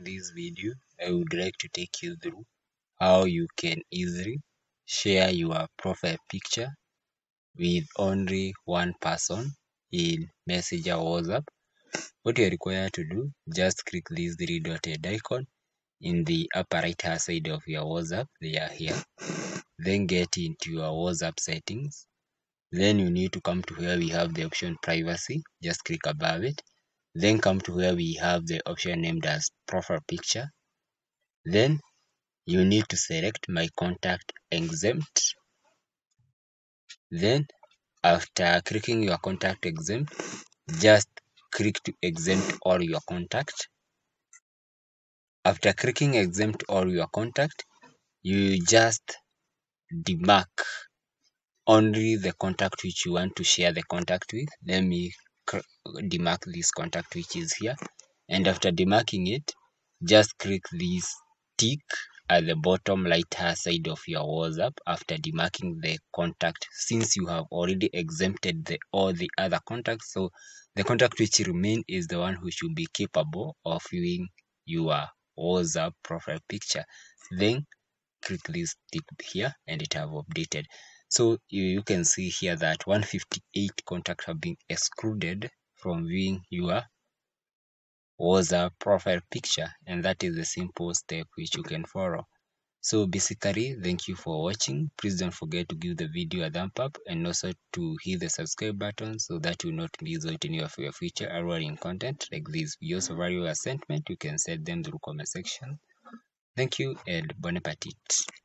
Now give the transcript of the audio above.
this video, I would like to take you through how you can easily share your profile picture with only one person in Messenger or WhatsApp. What you are required to do, just click this three dotted icon in the upper right hand side of your WhatsApp. They are here. Then get into your WhatsApp settings. Then you need to come to where we have the option privacy. Just click above it. Then come to where we have the option named as profile picture. Then you need to select my contact exempt. Then after clicking your contact exempt, just click to exempt all your contact. After clicking exempt all your contact, you just demark only the contact which you want to share the contact with. Let me demark this contact which is here, and after demarking it, just click this tick at the bottom right hand side of your WhatsApp after demarking the contact, since you have already exempted all the other contacts. So the contact which remain is the one who should be capable of viewing your WhatsApp profile picture. Then click this tick here and it have updated. So you can see here that 158 contacts have been excluded from viewing your WhatsApp profile picture, and that is the simple step which you can follow. So basically, thank you for watching. Please don't forget to give the video a thumb up and also to hit the subscribe button so that you will not miss out any of your future uploading content like this. If you also value your sentiment, you can set them through comment section. Thank you and bon appetit.